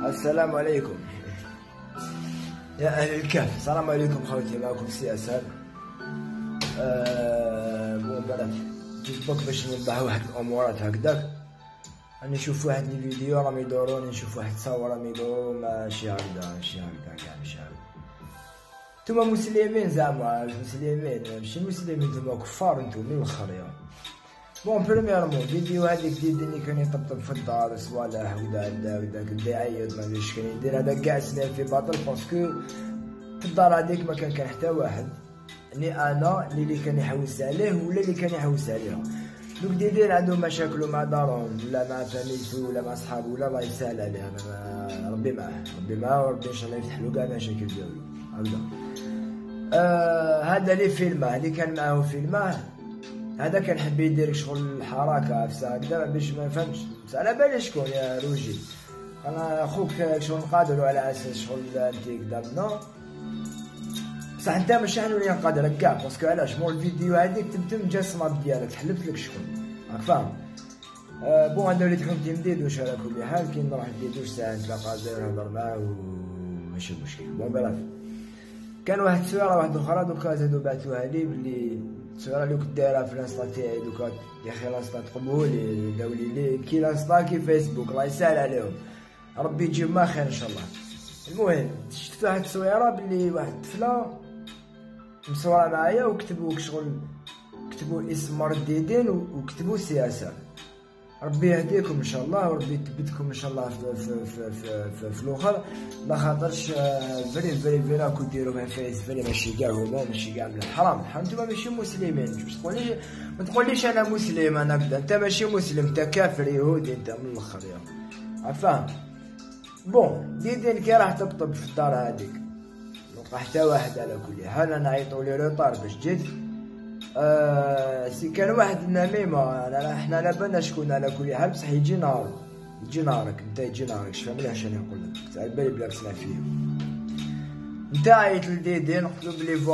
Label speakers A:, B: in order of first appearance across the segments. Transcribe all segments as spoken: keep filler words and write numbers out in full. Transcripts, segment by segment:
A: السلام عليكم يا أهل الكهف. السلام عليكم خوتي، معكم سي أسد. أه بون بلد جيت بك باش نوضح واحد الأمورات هكداك. راني نشوف واحد الفيديو راهم يدوروني، نشوف واحد التصاور راهم يدورو ماشي هكدا ماشي هكدا كاع ماشي هكدا. نتوما مسلمين زعما مسلمين ماشي مسلمين، نتوما كفار نتوما من الآخر يا بون. بريميرمون فيديو هذيك جديد اللي كان يطبطب في الدار صوالح ودا هدا هدا كدا يعيط ما ادريش كان يدير، هذا كاع سنين في باطل باسكو في الدار هذيك ما كان كان حتى واحد ني انا ني اللي كان يحوس عليه ولا اللي كان يحوس عليها. دوك ديدين عندهم مشاكل مع دارهم ولا مع فاميلتو ولا مع صحابو ولا الله يسهل عليه. انا ربي معاه ربي معاه وربي ان شاء الله يفتح له كاع المشاكل ديالو هكذا. آه هذا اللي فيلمه اللي كان معاه فيلمه هذا كان حب يدير شغل الحركه عفسه هكذا باش ما فهمتش على بالي شكون يا روجي. انا اخوك شغل نقادروا على اساس شغل انت كذا منا بصح انت ماشي نولي نقادرك كاع باسكو علاش مول الفيديو هذيك تمتم جسمك ديالك حلفت لك شكون راك فاهم. أه بون انا وليت حكمتي مديدوش على كل حال كي نروح نديدوش ساعه نتلاقى نهضر معاه وماشي مشكل. بون بلاف كان واحد السويره واحده اخرى دوكا زادو بعثوها لي بلي الصوره اللي كنت دايرها في الانستا تاعي دوكا يا اخي الانستا تقبولي داولي لي كي الانستا كي فيسبوك الله يسهل عليهم ربي يجيب ما خير ان شاء الله. المهم شفت واحد التصويره بلي واحد الطفله مصوره معايا وكتبوا شغل كتبوا اسم مرددين وكتبوا سياسه. ربي يهديكم ان شاء الله وربي يثبتكم ان شاء الله في في في في, في, في الاخر ما خاطرش فري فري فري راكو ديروا مع فايز فري ماشي كاع هما ماشي كاع من حرام حرام. نتوما ماشي مسلمين باش تقوليش ما تقوليش انا مسلم انا كذا، انت ماشي مسلم انت كافر يهودي انت من الاخر يا فاهم. بون ديدين كي راح تطبطب في الدار هذيك نلقى حتى واحد على كل حال. انا عيطوا لي روطار باش جيت آه سي كان واحد النميمه انا احنا لا بالنا شكون على كل حال بصح يجي نهار يجي نهارك انت يجي نهارك شفا مليح شنو نقول لك على بالي بلا تسمع فيه. انت عيط لديدين قلت له بلي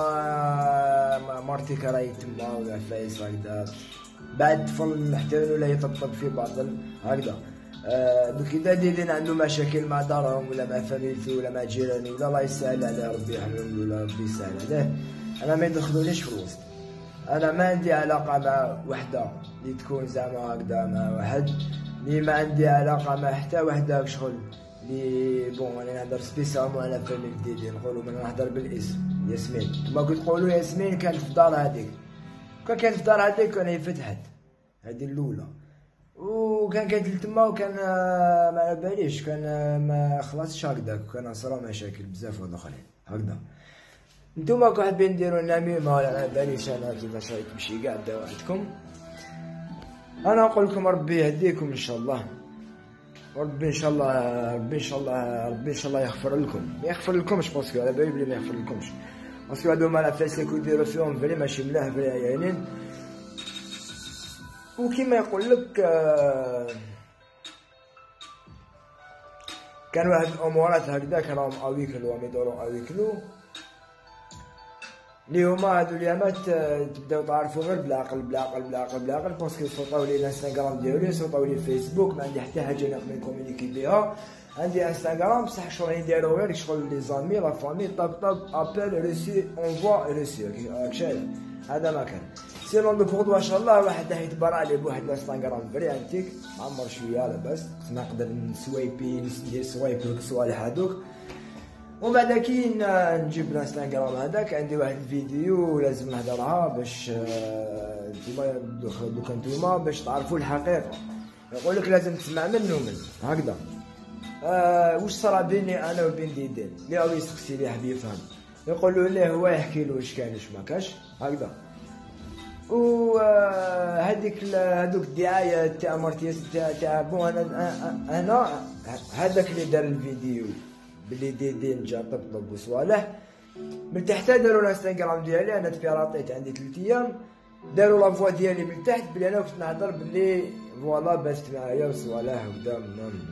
A: فوالا مرتك راهي تما ولا فايس هكذا بعد طفل محتاج ولا يطبطب في باطل هكذا. آه دوك اذا ديدين عنده مشاكل مع دارهم ولا مع فاميلتو ولا مع جيراني ولا الله يسهل عليه ربي يحميهم ولا ربي يسهل عليه انا ما يدخلونيش في الوسط. انا ما عندي علاقه مع وحده اللي تكون زعما هكذا مع واحد اللي ما عندي علاقه مع حتى وحده شغل اللي بون انا نهضر سبيسيالمون على فاميل ديدي نقولوا من نهضر بالاسم ياسمين. كما كنت تقولوا ياسمين كانت في الدار هذيك كان كانت في الدار هذيك كان هي فتحت هذه الاولى وكان كانت تما وكان ما على باليش كان ما خلاصش هكذاك كان صرا مشاكل بزاف واحد اخرين هكذا. نتوما كون حابين ديروا نميمه ولا على باليش انا كيفاش راهي تمشي كاع دعواتكم انا نقول لكم ربي يهديكم ان شاء الله وربي ان شاء الله ربي ان شاء الله ربي ان شاء الله يغفر لكم. ما يغفر لكمش باسكو على بالي بلي ما يغفر لكمش باسكو هادو مالا فاسيكو يديروا فيهم فري ماشي ملاح فري عيانين. وكيما يقول لك كان واحد الامورات هكذاك راهم اويكلو راهم يدوروا اويكلو اللي هما هادو اليامات تبداو تعرفوا غير بالعقل بالعقل بالعقل بالعقل باسكو صوتاو لي الانستغرام ديالي صوتاو لي الفيسبوك ما عندي حتى حاجه نقدر نكومونيكي بها. عندي انستغرام بصح شغل يديروا غير شغل لي زامي لا فامي طاب طاب ابل ريسي اونفوا ريسي راك شايف هذا ما كان سينون دو بوغ ان شاء الله واحد راح يتبرع عليه بواحد الانستغرام فري انتيك عمر شويه لاباس نقدر نسويبي ندير سوايب الصوالح هذوك ومن بعد كي نجيب الانستغرام هذاك عندي واحد الفيديو لازم نهضرها باش نتوما دوكا نتوما باش تعرفوا الحقيقه. يقول لك لازم تسمع منه من هكذا. آه واش صرا بيني انا وبين ديدين اللي هو يسقسي لي حبي يفهم يقولوا ليه هو يحكي له واش كان واش ما كاش هكذا. و هذيك هذوك الدعايه تاع مرتي تاع تاع بون انا انا هذاك اللي دار الفيديو بلي ديدين جا طبطب وصوالح من تحت داروا الانستغرام ديالي انا تبيراطيت عندي ثلاث ايام داروا لافوا ديالي من تحت بلي انا كنت نهضر بلي فوالا بست معايا وصوالح وكذا.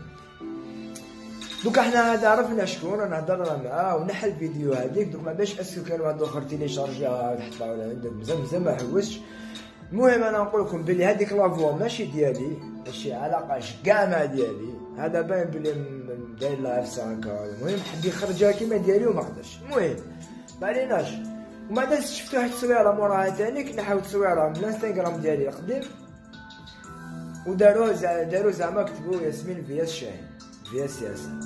A: دوك احنا هذا عرفنا شكون انا هضرنا معاه ونحل الفيديو هذيك دوك ما باش اسكو كانوا هادو اخر تيليشارجيها تحطها ولا عندك مزال مزال ما حوسش. المهم انا نقول لكم بلي هذيك لافوا ماشي ديالي ماشي علاقه كاع مع ديالي هذا باين بلي داير لايف سانكا. المهم حد يخرجها كيما ديالي وما قدرش. المهم معليناش. وبعدا شفت واحد التصويره موراها تاني كنحاو تصويره من الانستغرام ديالي القديم وداروها دارو زعما كتبوا ياسمين فياس شاهين فياس ياسين.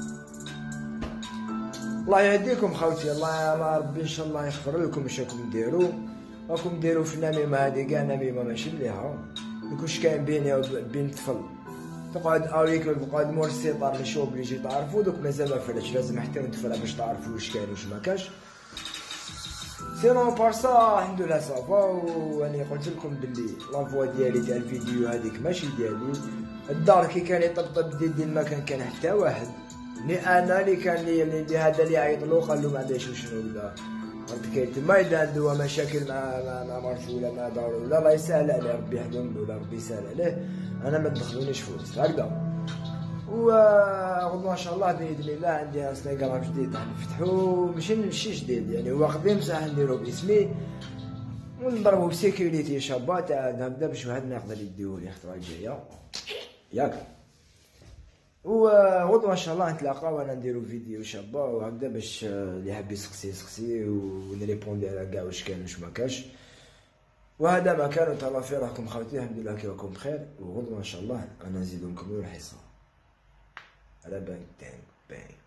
A: الله يهديكم خوتي، الله ربي ان شاء الله يغفر لكم واش راكم ديروا. راكم ديروا في النميمه هذه كاع نميمه ماشي مليحه. ميكونش كاين بيني وبين الطفل تقعد اوريك تقعد مور السيطار اللي شوب اللي يجي تعرفوا دوك مازال ما فرقش. لازم حتى نتفرج باش تعرفوا واش كاين واش ما كاش. سينون بارسا الحمد لله صافا. واني قلت لكم باللي لافوا ديالي تاع الفيديو هذيك ماشي ديالي. الدار كي كان يطبطب ديدي ما كان كان حتى واحد ني انا اللي كان لي اللي هذا اللي عيط له قال له ما عندهاش شنو ولا عرفت كي تما اذا عنده مشاكل مع مع مرته ولا مع داره ولا الله يسهل عليه ربي يحلم له ولا ربي يسهل عليه. انا ما تدخلونيش فلوس هكذا. وغدوه ان شاء الله باذن الله عندي انستغرام جديد راح نفتحو ماشي ماشي جديد يعني هو قديم بصح نديرو باسمي ونضربو بسيكوريتي شابه تاع هكذا باش واحد ما يقدر يديهولي الخطره الجايه ياك. وغدوه ان شاء الله نتلاقاو وانا نديرو فيديو شابه وهكذا باش اللي حاب يسقسي يسقسي ونريبوندي على كاع واش كاين واش ما كاش. وهذا ما كان وتهلاو في روحكم خوتي. الحمد لله كي راكم بخير. وغدوه ان شاء الله انا نزيدو نكملو الحصه على بانك بانك بانك.